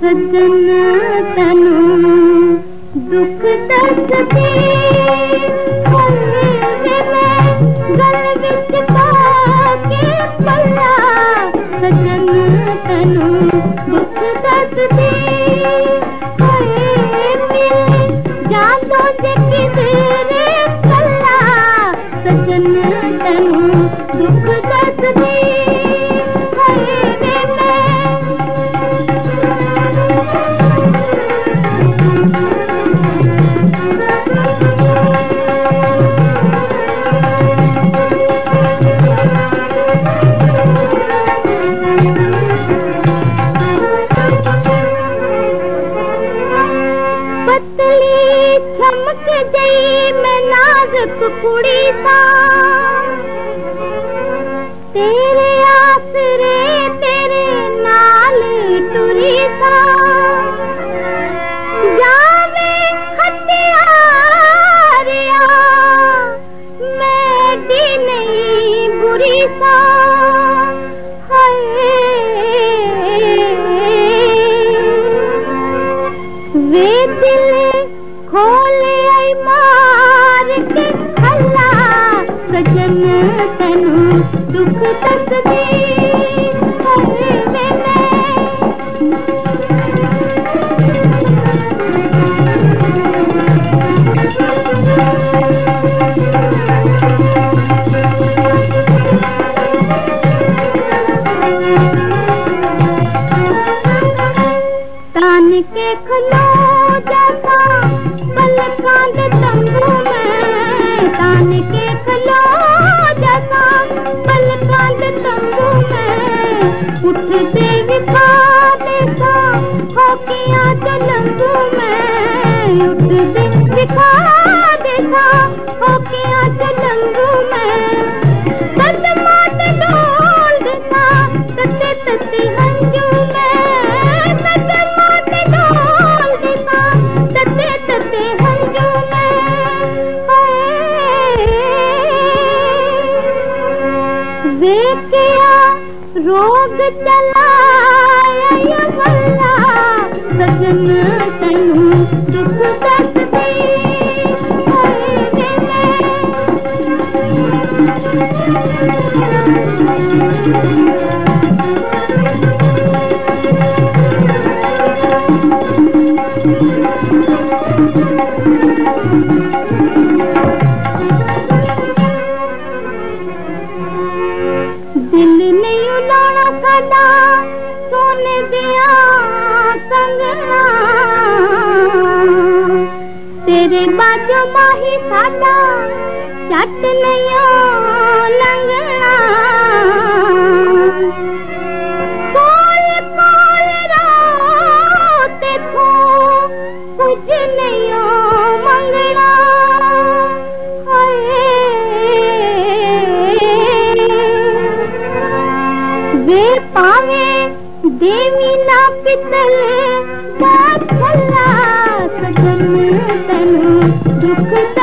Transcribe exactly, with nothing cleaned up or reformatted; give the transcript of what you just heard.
सजन तनु दुख दसदी गल विच पाके पल्ला सजन तनु दुख दसदी जानो जे किधरे कल्ला सजन तनु दुख दसदी चमक गई मैं नाजुक कुड़ी सा तेरे आसरे तेरे नाल टुरी सा जावे हत्यारिया मैं दी नहीं बुरी सा वे दिल खोले आई मार के हल्ला सजन तनु दुख दसदी तान के खलो जाता पलकां दे तंबू में तान के खलो जाता पलकां दे तंबू में उठते विखा देता होकियां जो लंबू में उठते विखा देता होकियां जो लंबू में दर्द मात डोल देता तते तते हंजू में रोग चलाया या वल्ला सजन तनु दुख दसदी दिल नहीं उलाना साडा सोने दिया कंगना तेरे बाजो माही साडा चट नहीं लंगना कोल कोल रो ते थो कुछ नहीं मंगना वे पावे देवी ना पितल का छल्ला सजन तनु दुख